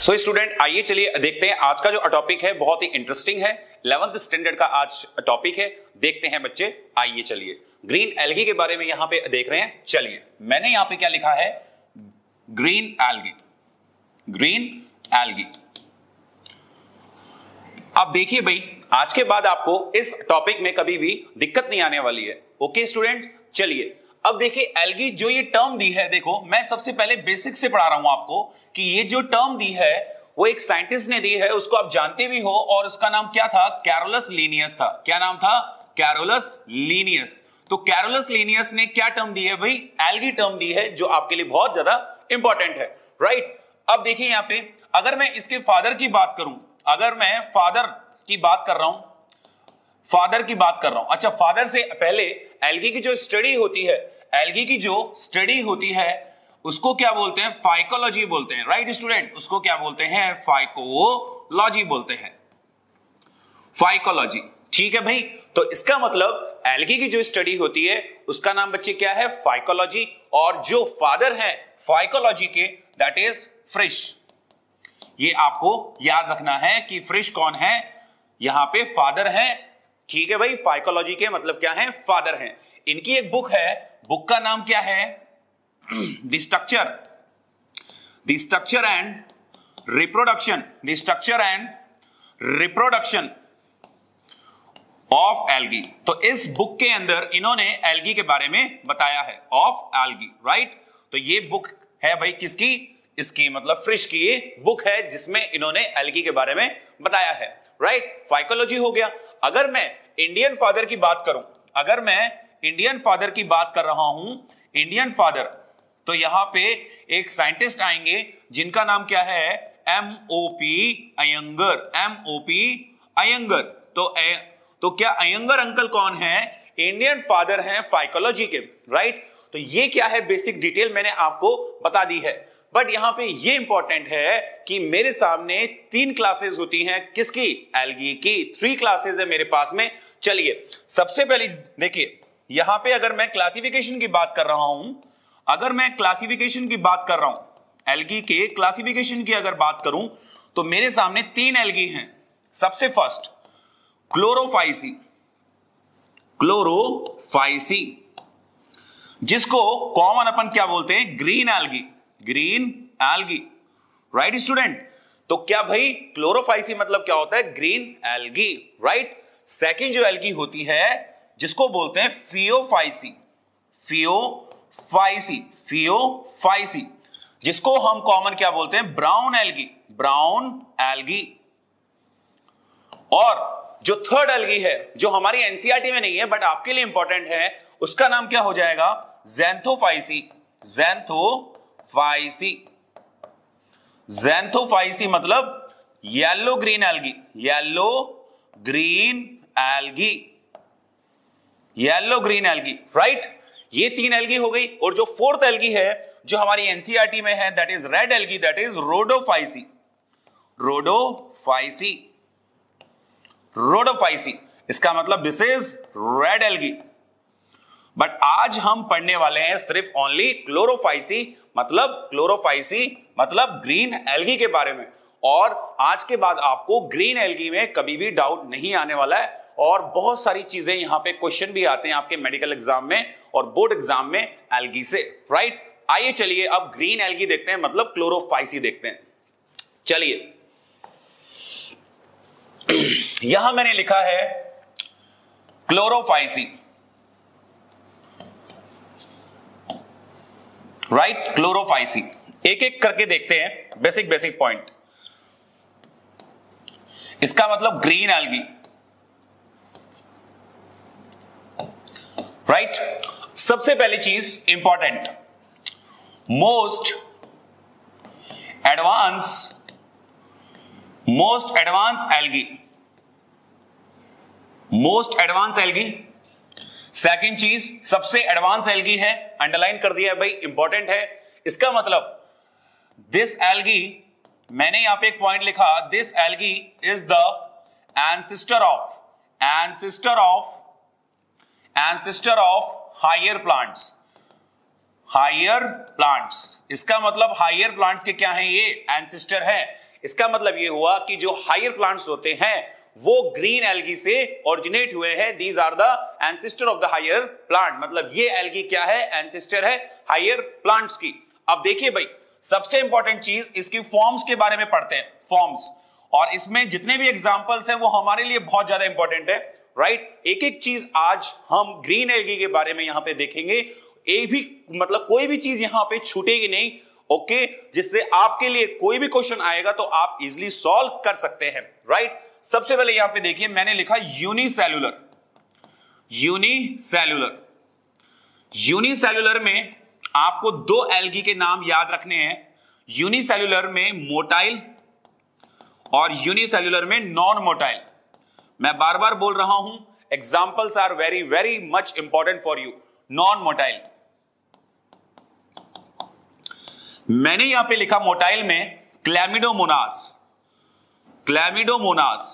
So student आइए चलिए देखते हैं आज का जो टॉपिक है बहुत ही इंटरेस्टिंग है। 11th स्टैंडर्ड का आज टॉपिक है। देखते हैं बच्चे, आइए चलिए ग्रीन एल्गी के बारे में यहां पे देख रहे हैं। चलिए मैंने यहां पे क्या लिखा है, ग्रीन एल्गी। Green algae. अब देखिए भाई, आज के बाद आपको इस टॉपिक में कभी भी दिक्कत नहीं आने वाली है। ओके स्टूडेंट, चलिए अब देखिए एल्गी जो ये टर्म दी है, देखो मैं सबसे पहले बेसिक से पढ़ा रहा हूं आपको कि ये जो टर्म दी है वो एक साइंटिस्ट ने दी है, उसको आप जानते भी हो, और उसका नाम क्या था, कैरोलस लीनियस था। क्या नाम था, कैरोलस लीनियस। तो कैरोलस लीनियस ने क्या टर्म दी है भाई, एल्गी टर्म दी है, जो आपके लिए बहुत ज्यादा इंपॉर्टेंट है, राइट। अब देखिए यहां पे अगर मैं इसके फादर की बात करूं, अगर मैं फादर की बात कर रहा हूं, अच्छा फादर से पहले एल्गी की जो स्टडी होती है, एल्गी की जो स्टडी होती है उसको क्या बोलते हैं, फाइकोलॉजी बोलते हैं, राइट स्टूडेंट। उसको क्या बोलते हैं, फाइकोलॉजी बोलते हैं, फाइकोलॉजी। ठीक है भाई, तो इसका मतलब एल्गी की जो स्टडी होती है उसका नाम बच्चे क्या है, फाइकोलॉजी। और जो फादर है फाइकोलॉजी के, दैट इज फ्रिश। ये आपको याद रखना है कि फ्रिश कौन है, यहां पे फादर है। ठीक है भाई, फाइकोलॉजी के मतलब क्या है, फादर है। इनकी एक बुक है, बुक का नाम क्या है, the structure and reproduction of algae. तो इस बुक के अंदर इन्होंने एल्गी के बारे में बताया है, ऑफ एल्गी, राइट। तो ये बुक है भाई किसकी, इसकी मतलब फ्रिश की ये बुक है जिसमें इन्होंने एल्गी के बारे में बताया है, राइट। फाइकोलॉजी हो गया। अगर मैं इंडियन फादर की बात करूं, अगर मैं इंडियन फादर की बात कर रहा हूं, इंडियन फादर, तो यहां पे एक साइंटिस्ट आएंगे जिनका नाम क्या है, एमओपी अयंगर। एमओपी अयंगर। तो क्या अयंगर अंकल कौन है, इंडियन फादर हैं फाइकोलॉजी के, राइट। तो ये क्या है, बेसिक डिटेल मैंने आपको बता दी है। बट यहां पे ये इंपॉर्टेंट है कि मेरे सामने 3 क्लासेस होती हैं, किसकी, एल्गी की। 3 क्लासेस है मेरे पास में। चलिए सबसे पहले देखिए, यहां पे अगर मैं क्लासिफिकेशन की बात कर रहा हूं, अगर मैं क्लासिफिकेशन की बात कर रहा हूं, एल्गी के क्लासिफिकेशन की अगर बात करूं, तो मेरे सामने 3 एल्गी हैं। सबसे फर्स्ट क्लोरोफाइसी, क्लोरोफाइसी, जिसको कॉमन अपन क्या बोलते हैं, green algae, green algae, right student. तो क्या भाई क्लोरोफाइसी मतलब क्या होता है, ग्रीन एल्गी, राइट। सेकंड जो एल्गी होती है जिसको बोलते हैं फियोफाइसी, फियोफाइसी, जिसको हम कॉमन क्या बोलते हैं, ब्राउन एल्गी, ब्राउन एल्गी। और जो थर्ड एल्गी है, जो हमारी एनसीईआरटी में नहीं है बट आपके लिए इंपॉर्टेंट है, उसका नाम क्या हो जाएगा, ज़ैंथोफाइसी। ज़ैंथोफाइसी मतलब yellow green algae, yellow green algae, yellow green algae, right. ये 3 एल्गी हो गई। और जो फोर्थ एल्गी है जो हमारी एनसीईआरटी में है, that is red algae, that is Rhodophyceae, Rhodophyceae. इसका मतलब this is red algae. But आज हम पढ़ने वाले हैं सिर्फ ओनली क्लोरोफाइसी, मतलब ग्रीन एल्गी के बारे में। और आज के बाद आपको ग्रीन एल्गी में कभी भी डाउट नहीं आने वाला है। और बहुत सारी चीजें यहां पे क्वेश्चन भी आते हैं आपके मेडिकल एग्जाम में और बोर्ड एग्जाम में एल्गी से, राइट। आइए चलिए अब ग्रीन एल्गी देखते हैं, मतलब क्लोरोफाइसी देखते हैं। चलिए यहां मैंने लिखा है क्लोरोफाइसी, राइट, क्लोरोफाइसी। एक एक करके देखते हैं, बेसिक पॉइंट। इसका मतलब ग्रीन एल्गी, राइट। सबसे पहली चीज important, most advance algae. Second चीज, सबसे एडवांस एल्गी है, अंडरलाइन कर दिया है भाई, इंपॉर्टेंट है। इसका मतलब दिस एल्गी, मैंने यहां पे एक पॉइंट लिखा, this algae is the ancestor of higher plants. इसका मतलब हायर प्लांट्स के क्या है, ये एंसेस्टर है। इसका मतलब ये हुआ कि जो हायर प्लांट्स होते हैं वो ग्रीन एल्गी से ओरिजिनेट हुए हैं। These are the ancestor of the higher plant, मतलब ये एल्गी क्या है, एंसेस्टर है हायर प्लांट्स की। अब देखिए भाई, सबसे इंपॉर्टेंट चीज इसकी फॉर्म्स के बारे में पढ़ते हैं, फॉर्म्स, और इसमें जितने भी एग्जांपल्स हैं वो हमारे लिए बहुत ज्यादा इंपॉर्टेंट है, राइट। एक एक चीज आज हम ग्रीन एल्गी के बारे में यहां पे देखेंगे, एक भी मतलब कोई भी चीज यहां पे छूटेगी नहीं, ओके, जिससे आपके लिए कोई भी क्वेश्चन आएगा तो आप इजिली सॉल्व कर सकते हैं, राइट। सबसे पहले यहां पे देखिए मैंने लिखा यूनिसेल्युलर। यूनिसेल्युलर, यूनिसेल्युलर में आपको दो एल्गी के नाम याद रखने हैं। यूनिसेल्युलर में मोटाइल और यूनिसेल्युलर में नॉन मोटाइल। मैं बार बार बोल रहा हूं, examples are very very much important for you. Non motile, मैंने यहां पे लिखा मोटाइल में क्लैमिडोमोनास। क्लैमिडोमोनास,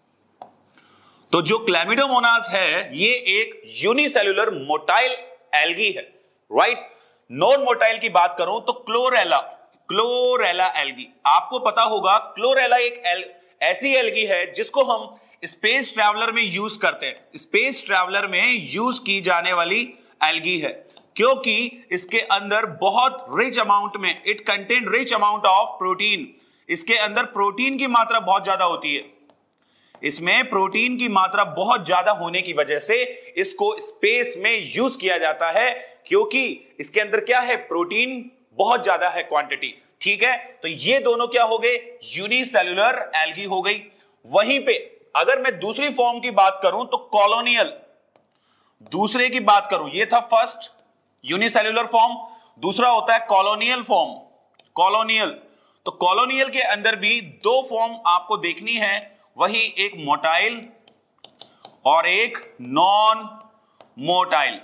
तो जो क्लैमिडोमोनास है ये एक यूनिसेल्युलर मोटाइल एल्गी है, राइट। नॉन मोटाइल की बात करूं तो क्लोरेला, क्लोरेला एल्गी। आपको पता होगा क्लोरेला एक ऐसी एल्गी है जिसको हम स्पेस ट्रैवलर में यूज करते हैं। स्पेस ट्रैवलर में यूज की जाने वाली एल्गी है क्योंकि इसके अंदर बहुत रिच अमाउंट में, it contain rich amount of protein. इसके अंदर प्रोटीन की मात्रा बहुत ज्यादा होती है। इसमें प्रोटीन की मात्रा बहुत ज्यादा होने की वजह से इसको स्पेस में यूज किया जाता है क्योंकि इसके अंदर क्या है, प्रोटीन बहुत ज्यादा है क्वांटिटी, ठीक है। तो ये दोनों क्या हो गए, यूनिसेल्युलर एल्गी हो गई। वहीं पे अगर मैं दूसरी फॉर्म की बात करूं तो कॉलोनियल, दूसरे की बात करूं, ये था फर्स्ट यूनिसेल्युलर फॉर्म, दूसरा होता है कॉलोनियल फॉर्म। कॉलोनियल, तो कॉलोनियल के अंदर भी दो फॉर्म आपको देखनी है, वही एक मोटाइल और एक नॉन मोटाइल।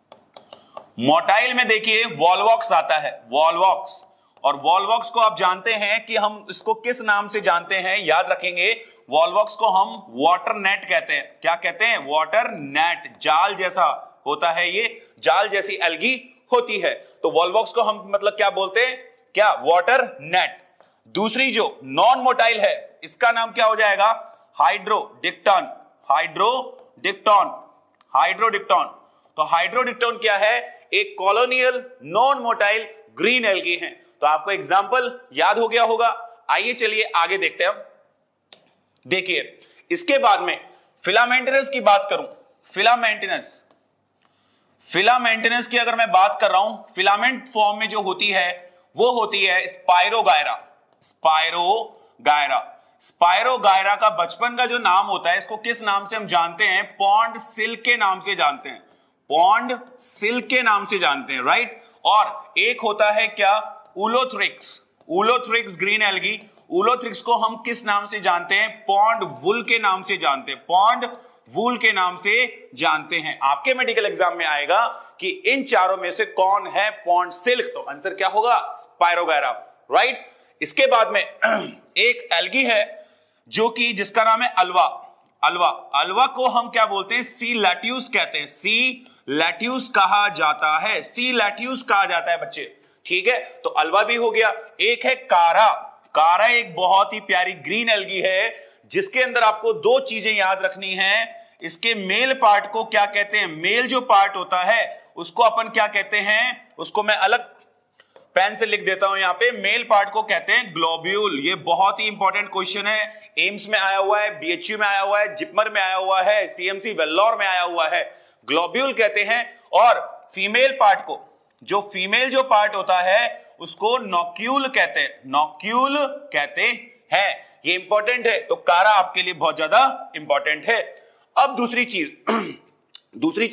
मोटाइल में देखिए वॉल्वॉक्स आता है, वॉल्वॉक्स, और वॉल्वॉक्स को आप जानते हैं कि हम इसको किस नाम से जानते हैं, याद रखेंगे, वॉल्वॉक्स को हम वाटर नेट कहते हैं। क्या कहते हैं, वाटर नेट, जाल जैसा होता है, ये जाल जैसी एल्गी होती है, तो वॉल्वॉक्स को हम मतलब क्या बोलते हैं, क्या, वाटर नेट। दूसरी जो नॉन मोटाइल है इसका नाम क्या हो जाएगा, हाइड्रोडिक्टॉन। हाइड्रोडिक्टॉन, हाइड्रोडिक्टॉन, तो हाइड्रोडिक्टॉन क्या है, एक colonial non motile green algae है। तो आपको एग्जांपल याद हो गया होगा। आइए चलिए आगे देखते हैं। देखिए इसके बाद में फिलामेंटिनस की बात करूं, फिलामेंटिनस, फिलामेंटिनस की अगर मैं बात कर रहा हूं, फिलामेंट फॉर्म में जो होती है वो होती है स्पाइरोगायरा। स्पाइरोगायरा, स्पाइरोगायरा का बचपन का जो नाम होता है इसको किस नाम से हम जानते हैं, पॉन्ड सिल्क के नाम से जानते हैं, पॉन्ड सिल्क के नाम से जानते हैं, राइट। और एक होता है क्या, उलोथ्रिक्स, उलोथ्रिक्स ग्रीन एल्गी। उलोथ्रिक्स को हम किस नाम से जानते हैं, पॉन्ड वुल के नाम से जानते हैं, पॉन्ड वुल के नाम से जानते हैं। आपके मेडिकल एग्जाम में आएगा कि इन चारों में से कौन है पॉन्ड सिल्क, तो आंसर क्या होगा, स्पाइरोगायरा, राइट। इसके बाद में एक एल्गी है जो कि जिसका नाम है अल्वा। अल्वा, अल्वा को हम क्या बोलते हैं, सी लैट्यूस कहते हैं, सी लैट्यूस कहा जाता है, सी लैट्यूस कहा जाता है बच्चे, ठीक है। तो अल्वा भी हो गया। एक है कारा। कारा एक बहुत ही प्यारी ग्रीन एल्गी है जिसके अंदर आपको दो चीजें याद रखनी है। इसके मेल पार्ट को क्या कहते हैं, मेल जो पार्ट होता है उसको अपन क्या कहते हैं, उसको मैं अलग पेन से लिख देता हूं यहां पे, मेल पार्ट को कहते हैं ग्लोब्यूल। ये बहुत ही इंपॉर्टेंट क्वेश्चन है, एम्स में आया हुआ है, बीएचयू में आया हुआ है, जिपमर में आया हुआ है, सीएमसी वेल्लोर में आया हुआ है, ग्लोब्यूल कहते हैं। और फीमेल पार्ट को, जो फीमेल जो पार्ट होता है उसको नॉक्यूल कहते हैं, नॉक्यूल कहते हैं। ये इंपॉर्टेंट है, तो कारा आपके लिए बहुत ज्यादा इंपॉर्टेंट है। अब दूसरी चीज दूसरी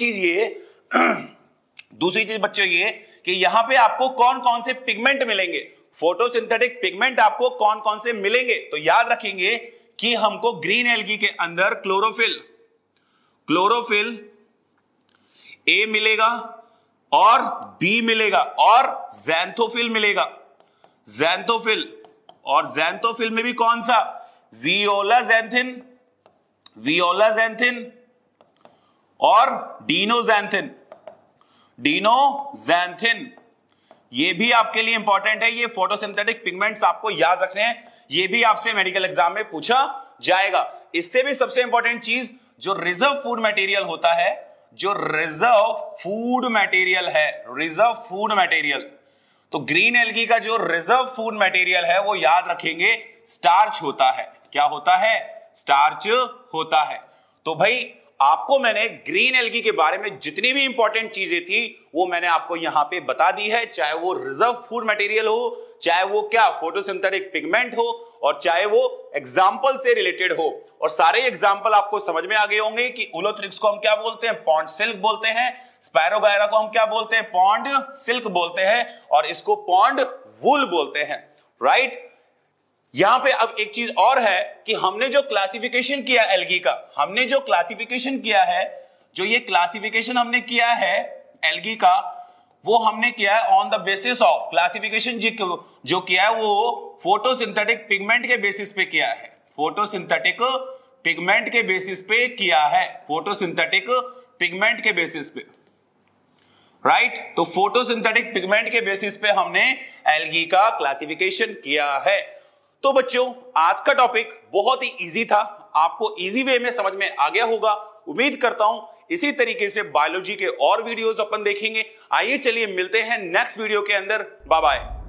चीज बच्चों ये कि यहां पे आपको कौन कौन से पिगमेंट मिलेंगे, फोटोसिंथेटिक पिगमेंट आपको कौन कौन से मिलेंगे, तो याद रखेंगे कि हमको ग्रीन एल्गी के अंदर क्लोरोफिल, क्लोरोफिल ए मिलेगा और बी मिलेगा और ज़ैंथोफिल मिलेगा, ज़ैंथोफिल, और ज़ैंथोफिल में भी कौन सा, वियोलाज़ैंथिन, वियोलाज़ैंथिन और डीनोज़ैंथिन, डीनोज़ैंथिन, ये भी आपके लिए इंपॉर्टेंट है, ये फोटोसिंथेटिक पिगमेंट्स आपको याद रखने हैं, ये भी आपसे मेडिकल एग्जाम में पूछा जाएगा। इससे भी सबसे इंपॉर्टेंट चीज, जो रिजर्व फूड मटेरियल होता है, जो रिजर्व फूड मटेरियल है, रिजर्व फूड मटेरियल, तो ग्रीन एल्गी का जो रिजर्व फूड मटेरियल है वो याद रखेंगे स्टार्च होता है। क्या होता है? स्टार्च होता है। तो भाई आपको मैंने ग्रीन एल्गी के बारे में जितनी भी इंपॉर्टेंट चीजें थी वो मैंने आपको यहां पे बता दी है, चाहे वो रिजर्व फूड मटेरियल हो, चाहे वो क्या फोटोसिंथेटिक पिगमेंट हो, और चाहे वो एग्जाम्पल से रिलेटेड हो। और सारे एग्जाम्पल आपको समझ में आ गए होंगे कि उलोथ्रिक्स को हम क्या बोलते हैं? पॉन्ड सिल्क बोलते हैं। स्पैरोगायरा को हम क्या बोलते हैं? पॉन्ड सिल्क बोलते हैं। और इसको पॉन्ड वूल बोलते हैं, राइट। यहां पे अब एक चीज और है कि हमने जो क्लासिफिकेशन किया एल्गी का, हमने जो क्लासिफिकेशन किया है, जो ये क्लासिफिकेशन हमने किया है एल्गी का, वो हमने किया है on the basis of classification जो किया है वो फोटोसिंथेटिक पिगमेंट के बेसिस पे किया है। फोटोसिंथेटिक पिगमेंट के बेसिस पे किया है, फोटोसिंथेटिक पिगमेंट के बेसिस पे, राइट। तो फोटोसिंथेटिक पिगमेंट के बेसिस पे हमने एल्गी का क्लासिफिकेशन किया है। तो बच्चों आज का टॉपिक बहुत ही इजी था, आपको इजी वे में समझ में आ गया होगा। उम्मीद करता हूं इसी तरीके से बायोलॉजी के और वीडियोस अपन देखेंगे। आइए चलिए मिलते हैं नेक्स्ट वीडियो के अंदर। Bye bye.